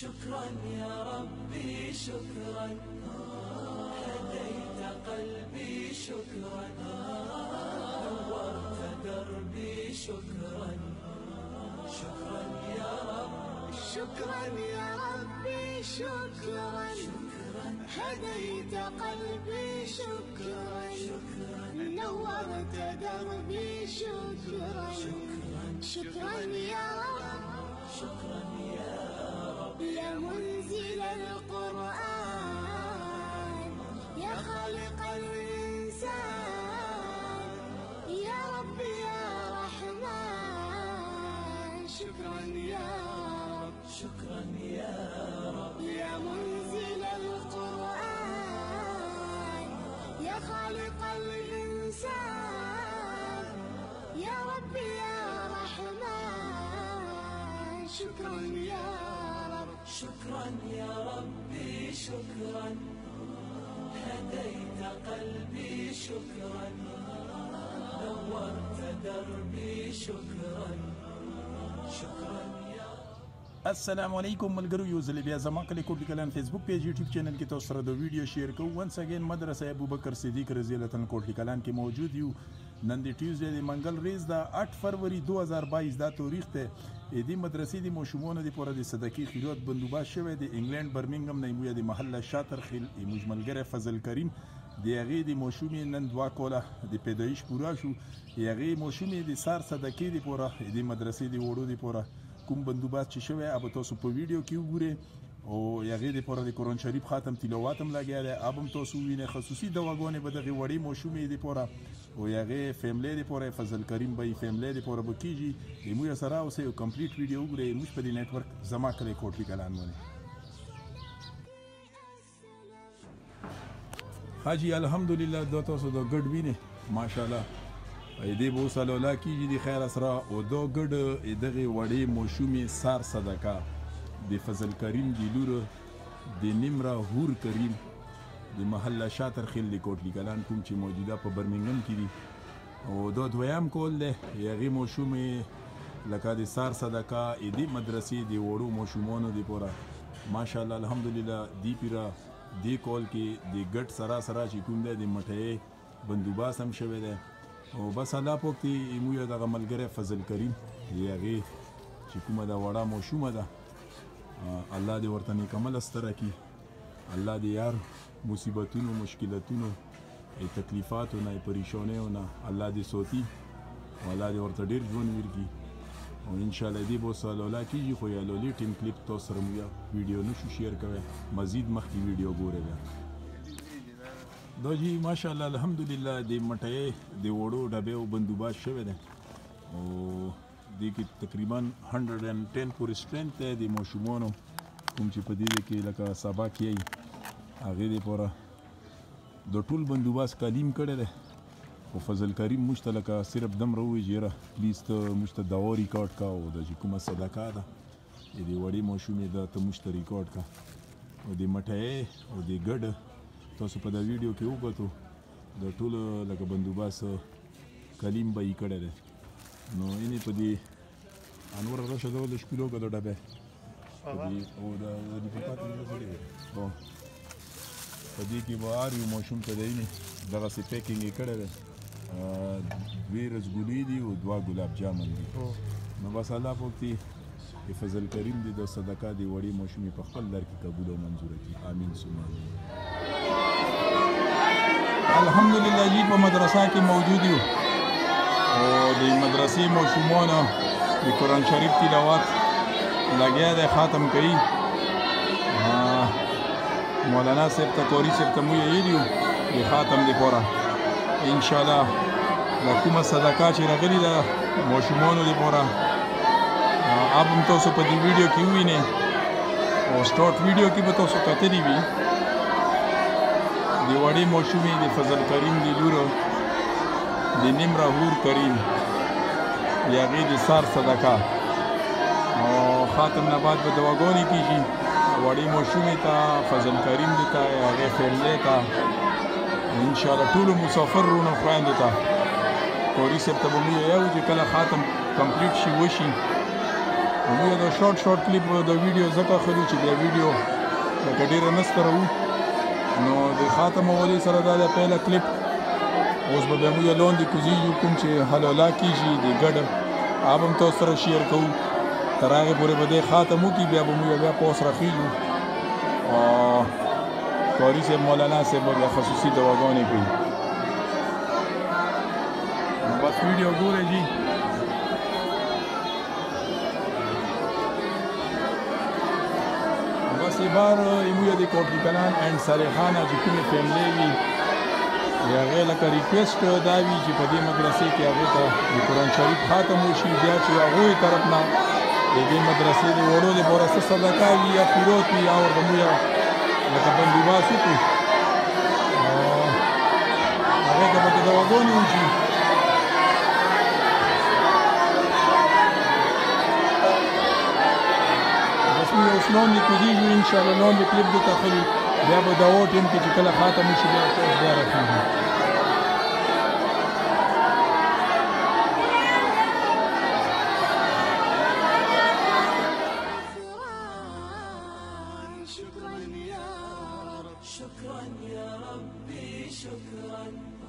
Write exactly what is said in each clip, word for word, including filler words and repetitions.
شكرا يا ربي شكرا هديت قلبي شكرا نورت دربي شكرا شكرا يا رب شكرا يا ربي شكرا هديت قلبي شكرا نورت دربي شكرا شكرا يا رب شكرا يا رب يا منزل القرآن يا خالق الإنسان يا رب يا رحمن شكرا يا رب شكرا يا رب يا منزل القرآن يا خالق الإنسان يا رب يا رحمن شكرا يا رب شكرا يا ربي شكرا هديت قلبي شكرا نورت دربي شكرا شكرا يا السلام علیکم ملګرو یو ځل بیا زما کلی کوټ کلان فیسبوک پیج یوټیوب چینل کې تاسو سره د ویډیو شیر کوم ونس اگین مدرسه ابوبکر صدیق رضی الله تعالی کوټ کلان کې موجود یو نن د ټیوزډے د منګل ریز د آٹھ فروری دو هزار بائیس دا تاریخ ته د مدرسې د مشمون د پوره د صدقې خیرات بندوبست شوی د انګلند برمنګم نه موږ د محله شاطر خیل مجملګره فضل کریم د هغې د ماشومې نن دوه کاله د پیدایش پوره شو د هغې ماشومې د سار صدقې د پوره د مدرسې د وړو د پوره کوم بندوبست چې شوی اب تاسو په ویډیو کې وګورئ او هغې د پوره د قرآن شریف خاتم تلاوت هم لګیا دی اب هم تاسو ووینئ خصوصي دواګانې به دغې وړې ماشومې د پوره او هغې فیملی د پوره فضل کریم به یې فیملی د پوره به کېږي د موږ سره اوسئ او کمپلیټ ویډیو وګورئ موږ په دې نیټورک زما کلی کوټلي کلان باندې حاجي الحمدلله دا تاسو د ګډ وینئ ماشاءالله دې به اوس الله کېږي د خیر سره او دا ګډ دغې وړې ماشومې سار صدقه د فضل کریم د لور د نیمره هور کریم د محله شاطر خیل د کوټلي کلان کوم چې موجوده په برمنګم کې دي او دا دویم کول دی هغې ماشومې لکه د سار صدقه دې مدرسې د وړو ماشومانو دپاره ماشاءالله الحمدلله دې پیره دې کال کې د ګډ سره سره چې کوم دی د مټۍ بندوبست هم شوی دی او بس الله پاک دې موږ دغه ملګری فضل کریم د هغې چې کومه ده وړه ماشومه ده الله دې ورته نیکمله ستره کړي الله دې یار مصیبتونو مشکلتونو تکلیفاتو نه پریشانیو نه الله دې سوتي او الله دې ورته ډېر ژوند ورکړي او انشاءالله دې به اوس الله کېږي خو یا لولي ټیم کلیپ تاسو سره موږ ویډیو نشو شیر کوی مزید مخکې ویډیو ګورئ بیا دا جی ماشاءالله الحمدلله د مټۍ د وړو ډبې او بندوبست شوی دی او دې کې تقریبا هنډرډ اینډ ټین پورې سټرینث دی د ماشومانو کوم چې په دې کې لکه سبا کیي هغې دپاره د ټول بندوبست تعلیم کړی دی خو فضل کریم موږ ته لکه صرف دومره ووایي چې یاره پلیز ته موږ ته دوا ریکارډ کا او د چې کومه صدقه ده د وړې ماشومې ده ته موږ ته ریکارډ کا او د مټۍ او د ګډ تاسو په دا ویډیو کې وکتو د ټولو لکه بندوبست کلیم به یې کړی دی نو اینې په دې انور راشه ډول د شپېلو که د ډبې په دې او د دفاقات په دې کې به هر یو ماشوم ته د اینې دغسې پیکینګ یې کړی دی دوې رسګولې دي او دوه ګلاب جامن دي نو بس الله پاک دې د فضل کریم دې د صدقه د وړې ماشومې په خپل در کې قبول او منظوره کړي امین ثم امین الحمدلله جی په مدرسه کې موجود یو او د مدرسې ماشومانو د قرآن شریف تلاوت لګیا دی ختم کوي مولانا صاحب ته قاري صاحب ته موږ ویلي یو د ختم دپاره انشاءالله دا کومه صدقه چې راغلې ده ماشومانو دپاره اب هم تاسو په دې ویډیو کې ووینئ او سټارټ ویډیو کې به تاسو کتلي وي د وړې ماشومې د فضل کریم د لورو د نیمره هور کریم د هغې د سار صدقه او خاتم نه بعد به دواګانې کېږي وړې ماشومې ته فضل کریم دې ته هغې فیملی ته انشاءالله ټولو مسافر رونو خویندو ته قاري صاحب ته به موږ وایو چې کله خاتم کمپلیټ شي وشي موږ د شارټ شارټ کلیپ د ویډیو ځکه خلو چې د ویډیو لکه ډېره نه ستروو نو د خاتم ولي سره دا د پیله کلیپ اوس به بیا موږ لاندې کوزیږو کوم چې حلاله کېږي د ګډ هغه به هم تاسو سره شیر کوو تر هغې پورې به دی ختم وکړي بیا به موږ بیا په اوس راخېږو قاري صاحب مولانا صاحب به بیا خصوصي دواګانې کوي نو بس ویډیو ګورئ جي بس یې بار موږ د کوټلي کلان اینډ صالحانه چې کومې فیملۍ وي د هغې لکه ریکویسټ دا وي چې په دې مدرسې کې هغې ته د قرآن شریف ختم وشي بیا چې هغوی طرف نه د دې مدرسې د وړو دپاره څه صدقه وي یا پیروت وي یا ورته موږ لکه بندوباس وکړو هغې ته پکې دواګانې وشي بس موږ اوس لاندې کوزیږو انشاءالله لاندې کلیپ درته ښلي بیا به دوا ټیم کې چې کله ختم وشي بیا بیا راخېږي شكرا يا ربي شكرا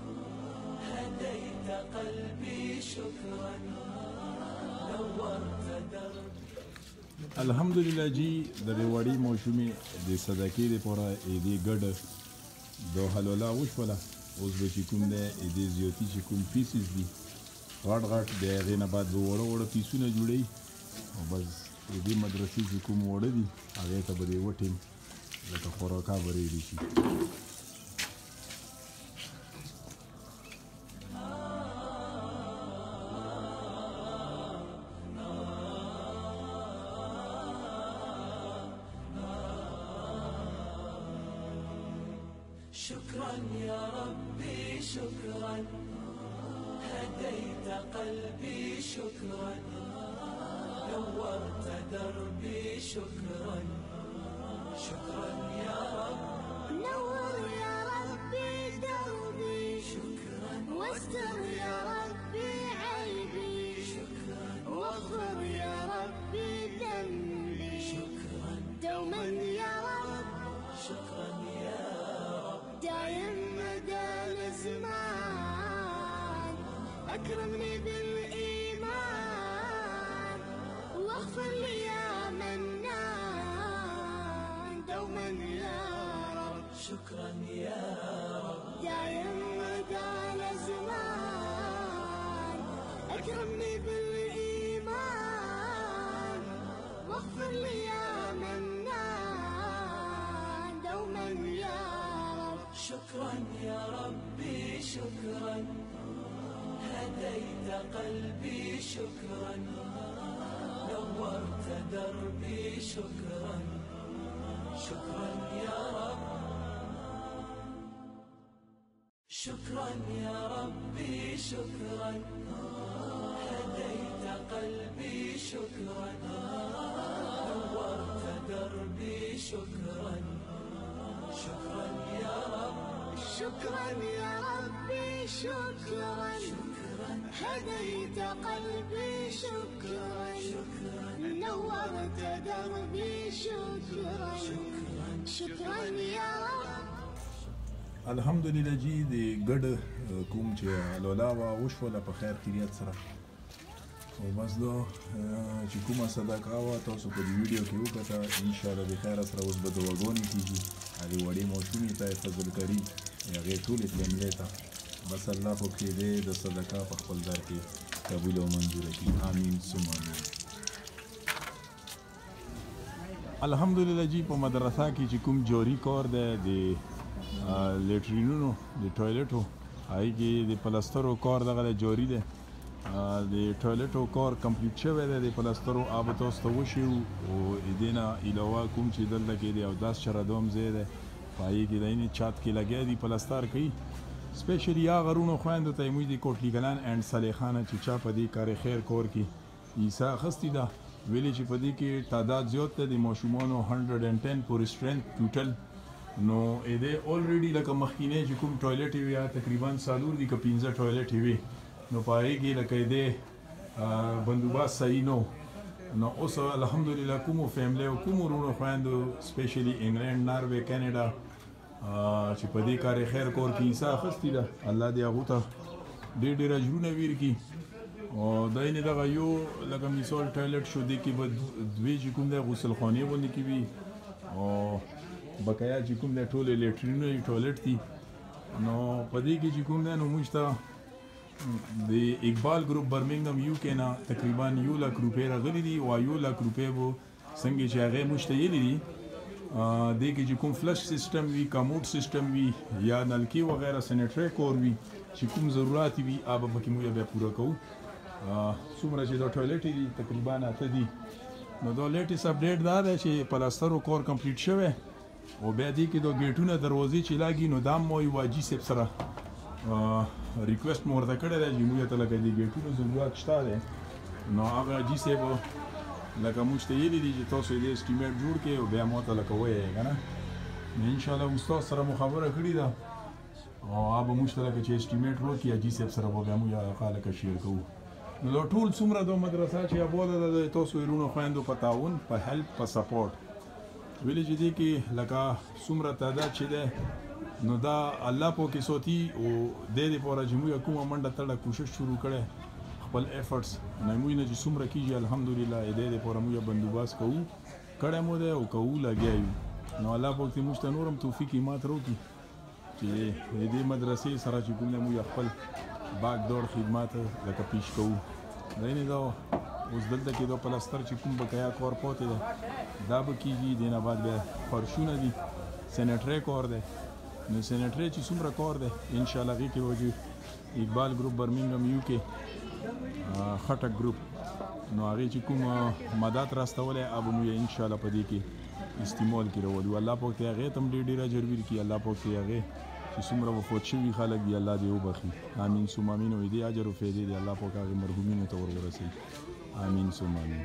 هديت قلبي شكرا نورت دربي الحمدلله جی د دې وړې ماشومې د صدقې دپاره دې ګډ د حلاله وشوله اوس به چې کوم دی دې زیاتي چې کوم پیسز دي غټ غټ د هغې نه بعد به وړه وړه پیسونه جوړوي او بس د دې مدرسې چې کوم وړه دي هغې ته به دې وټیم لکه خوراکه به ریډي شي شكرا يا ربي شكرا هديت قلبي شكرا نورت دربي شكرا شكرا يا رب نور يا ربي دربي شكرا واستر يا ربي عيبي شكرا واغفر يا ربي ذنبي شكرا دوما يا رب شكرا يا رب دايم مدى الزمان أكرمني بالإيمان واغفر لي يا منان دوما يا رب شكرا يا رب دايم مدى الزمان أكرمني بالإيمان واغفر لي يا منان دوما يا رب شكرا يا ربي شكرا هديت قلبي شكرا نورت دربي شكرا شكرا يا رب شكرا يا ربي شكرا هديت قلبي شكرا نورت دربي شكرا شكرا يا رب شكرا يا ربي شكرا هديت قلبي شكرا نورت دربي شكرا شكرا يا رب الحمدلله جی د ګډ کوم چې حلاله وه وشوله په خیر خیریت سره او بس دا چې کومه صدقه وه تاسو په دې ویډیو کې وکړه انشاءالله د خیره سره اوس به دواګانې کېږي هغې وړې ماشومې ته فضل کري هغې ټولې فیملۍ ته بس الله خو کې دی د صدقه په خپل در کې قبول او منظوره کړي امین ثم امین الحمدلله جی په مدرسه کې چې کوم جاري کار دی د لیټرینونو د ټوایلټو هغې کې د پلسترو کار دغه جاري دی د ټوایلټو کار کمپلیټ شوی دی د پلسترو آب تاسو ته وشي او د دې نه علاوه کوم چې دلته کې دی اوداس چرادوم ځای دی په هغې کې د اینې چات کې لګیا دي پلستر کوي سپیشلی هغه غرونو خویندو ته یې موږ د کوټلي کلان اینډ صالحانه چې چا په دې کار خیر کور کې حصه اخیستې ده ویلې چې په دې کې تعداد زیات دی د ماشومانو هنډرډ اینډ ټین پورې سټرینث ټوټل نو دې اولریډي لکه مخکینی چې کوم ټوایلټ وي یا تقریبا څلور دي که پنځه ټوایلټ وي نو په هغې کې لکه دې بندوبست صحیح نه نو اوس الحمدلله کومو فیملی او کومو ورونو خویندو سپیشلی انګلند ناروے کینیډا چې په دې کار خیر کور کې حصه اخیستې ده الله دې هغو ته ډېر ډېر اجرونه ویر کړي او دا یې دغه یو لکه مثال ټایلټ شو دې کې به دوې چې کوم دی غسلخانې غوندې کې وي او بقایا چې کوم دی ټولې لیټرینونه یې ټایلټ دي نو په دې کې چې کوم دی نو موږ ته د اقبال ګروپ برمنګم یو کې نه تقریبا یو لک روپۍ راغلي دي او یو لک روپۍ به څنګه چې هغې موږ ته ویلي دي دې کې چې کوم فلش سیستم وي کموډ سیستم وي یا نلکې وغیره سینیټری کور وي چې کوم ضرورت وي هغه پکې موږ بیا پوره کوو څومره چې دا ټوایلټ دي تقریبا اته دي نو دا لیټیسټ اپډیټ دا دی چې پلاسترو کور کمپلیټ شوی او بیا دې کې دا ګیټونه دروازې چې لاګي نو دا مو یو واجی سیب سره ریکوست مو ورته کړی دی چې موږ ته لکه دې ګیټونو ضرورت شته دی نو هغه جي صاحب لکه موږ ته ویلي دي چې تاسو دې اسټیمیټ جوړ کړئ او بیا مو ته لکه ووایئ که نه نو انشاءالله استاد سره مو خبره کړې ده او هغه به موږ ته لکه چې اسټیمیټ وکړي جي صاحب سره به بیا موږ هغه لکه شیر کوو نو دا ټول څومره دا مدرسه چې اباده ده د تاسو وروڼو خویندو په تعاون په هیلپ په سپورټ ویلې چې دې کې لکه څومره تعداد چې دی نو دا الله په کې سوتي او دې لپاره چې موږ کومه منډه تړه کوشش شروع کړې خپل ایفرټس نه موږ نه چې څومره کېږي الحمدلله دې لپاره موږ بندوبست کوو کړی مو دی او کوو لګیا یو نو الله په کې موږ ته نور هم توفیق ایمات راکړي چې دې مدرسې سره چې کوم موږ خپل باغ دور خدمات لکه پیش کوو دا نه دا اوس دلته کې دا پلاستر چې کوم بقایا کور پاتې ده دا به کېږي دې نه بعد بیا فرشونه دي سینیټری کور دی نو سینیټری چې څومره کار دی انشاءالله هغې کې وجو اقبال ګروپ برمنګم یو کې خټک ګروپ نو هغې چې کوم مدد راستولی هغه به مو یې انشاءالله په دې کې استعمال کې راولو الله پاک ته هغې ته هم ډېر ډېر اجر ورکړي الله پاک ته هغې چې څومره وفات شوي خلک دي الله دې وبخي امین ثم امین او دې اجر او فایدې دي الله پاک هغې مرحومینو ته ور ورسوي امین ثم امین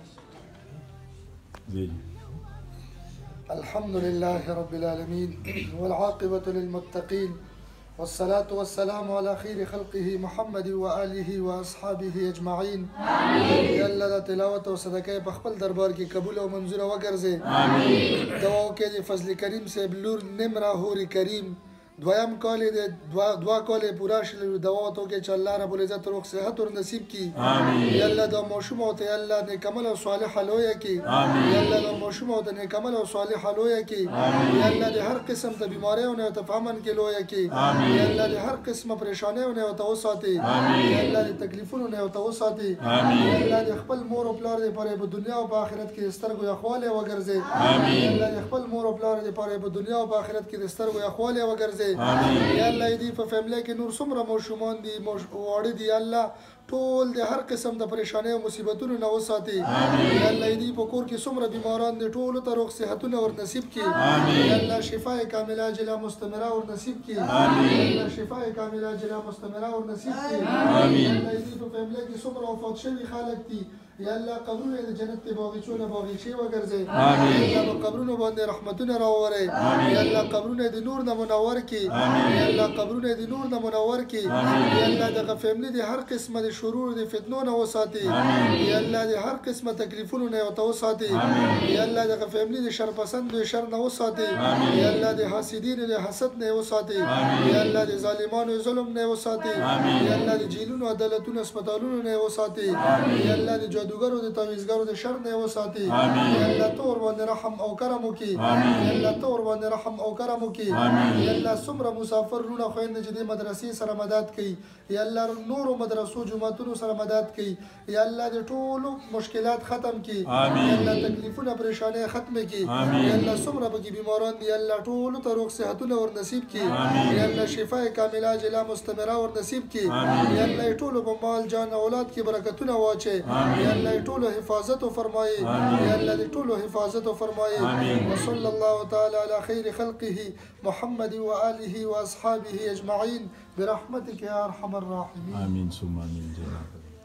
الحمد لله رب العالمين والعاقبة للمتقين والصلاة والسلام على خير خلقه محمد وآله وأصحابه أجمعين آمين يا الله تلاوة وصدقاء بخبل دربار کی قبول و منظور وگرزه آمين دعاو که فضل کریم سے بلور نمرا هوری کریم دویم کال دې دوا دوا کال پورا شل دوا تو کې چې الله رب العزت روغ صحت ور نصیب کی امين یا الله د موشوم او ته الله نیک عمل او صالح لویا کی امين یا الله د موشوم او ته نیک عمل او صالح لویا کی امين یا الله د هر قسم ته بیماریو نه ته فهمن کې لویا کی امين یا الله د هر قسم پریشانیو نه ته وساتي امين یا الله د تکلیفونو نه ته وساتي امين یا الله د خپل مور او پلار لپاره په دنیا او په آخرت کې سترګو اخواله وګرځي امين یا الله د خپل مور او پلار لپاره په دنیا او په آخرت کې سترګو اخواله وګرځي آمین یا الله دې په فیملی کې نور څومره ماشومان دي واړه دي الله ټول د هر قسم د پریشانۍ او مصیبتونو نه وساتي امين یا الله دې په کور کې څومره بیماران دي ټول ته روغ صحتونه ور نصیب کړي امين یا الله شفای کامله عاجله مستمره ور نصیب کړي امين یا الله شفای کامله عاجله مستمره ور نصیب کړي امين یا الله دې په فیملی کې څومره وفات شوي خلک دي یا الله قبرونه د جنت ته باغچونه باغچې وګرځي امين یا الله قبرونه باندې رحمتونه راوړي امين یا الله قبرونه د نور نه منور کړي امين یا الله قبرونه د نور نه منور کړي یا الله د فیملی د هر قسمه د شرور د فتنو نه وساتي امين یا الله د هر قسمه تکلیفونو نه وساتي امين یا الله د فیملی د شر پسند د شر نه وساتي امين یا الله د حاسدین د حسد نه وساتي امين یا الله د ظالمانو ظلم نه وساتي امين یا الله د جیلونو عدالتونو هسپتالونو نه وساتي امين یا الله د جادوګرو د تعویذګرو د شر نه وساتي امين یا الله تور باندې رحم او کرم وکي امين یا الله تور باندې رحم او کرم وکي امين یا الله سمره مسافر رونه خويند چې د مدرسې سره مدد کوي یا الله نور مدرسو جمعتونو سره مدد کوي یا الله د ټولو مشکلات ختم کړي امين یا الله تکلیفونه پریشانه ختم کړي یا الله سمره بګي بیماران دي الله ټولو ته روغ صحتونه ور نصیب کړي یا الله شفای کامله عاجله مستمره ور نصیب کړي یا الله ټولو په مال جان اولاد کې برکتونه واچي یا الله ټولو حفاظت فرمایي یا الله دې ټولو حفاظت فرمایي وصلی الله تعالی علی خیر خلقه محمد وآله واصحابه اجمعین برحمتك يا ارحم الراحمين امين ثم امين جناب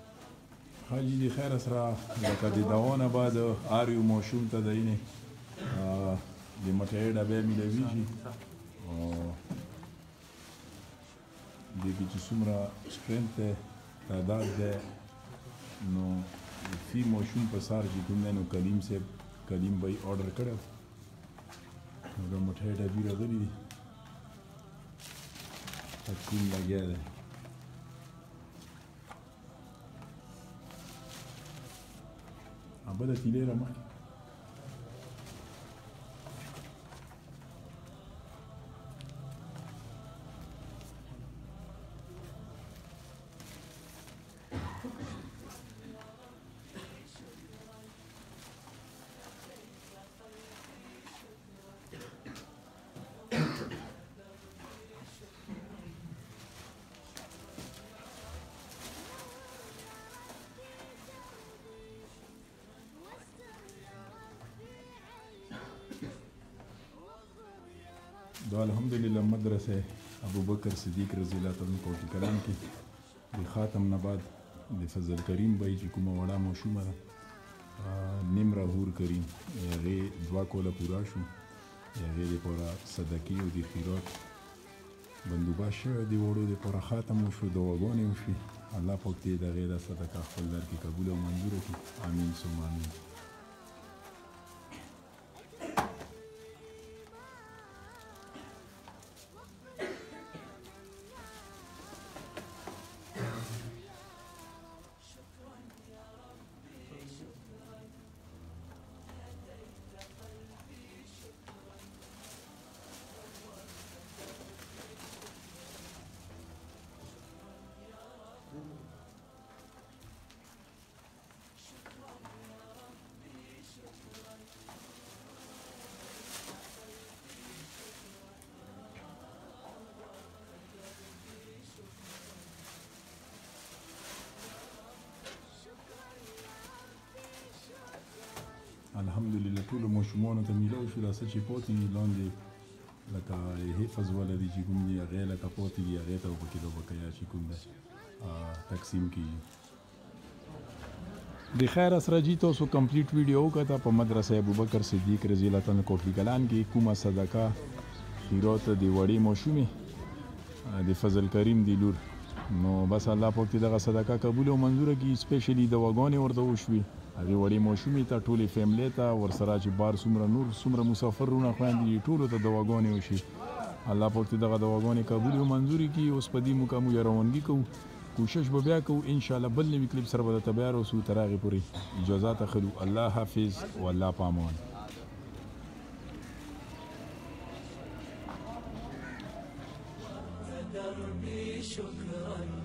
حاجی دی خیر سره لکه د دوانه بعد اریو موشوم ته دینه د مټې ډبې ملويږي او د کې چې څومره سټرنث تعداد ده نو فی ماشوم په سار چې کوم دی نو کلیم صاحب کلیم به یې آرډر کړی نو د مټۍ ډبي راغلي دي تقسیم لګیا دی بله تیلې را مخکې دا الحمدلله مدرسه ابو بکر صدیق رضی الله تعالی عنہ په کلام کې د خاتم نه بعد د فضل کریم بای چې کومه وړه ماشومه ده نیم راهور کریم هغې دوه کوله پوره شو هغې دپاره صدقې او د خیرات بندوبست شوی د وړو دپاره خاتم وشو دعاګانې وشوې الله پاک دې د هغې دا صدقه خپل در کې قبول او منظوره کړي امین ثم امین الحمدلله ټولو ماشومانو ته میلاو شو دا څه چې پاتې دي لاندې لکه حفظ والا دي چې کوم دي هغې لکه پاتې دي هغې ته به پکې د بقیا چې کوم دی تقسیم کېږي د خیر اسره جي تاسو کمپلیټ ویډیو وکړه په مدرسه ابوبکر صدیق رضی الله تعالی کوټلی کلام کې کومه صدقه خیرات د وړې ماشومې د فضل کریم دی لور نو بس الله پاک دې دغه صدقه قبول او منظوره کړي سپیشلی دواګانې ورته وشوي هغې وړې ماشومې ته ټولې فیملی ته ورسره چې بار څومره نور څومره مسافرونه خویندې دي ټولو ته دواګانې وشي الله پاک دې دغه دواګانې قبول او منظورې کړي اوس په دې موقع موږ روانګي کوو کوشش به بیا کوو انشاءالله بل نوي کلیپ سره به درته بیا راسو تر هغې پورې اجازات اخلو الله حافظ والله پامان دربي شكرا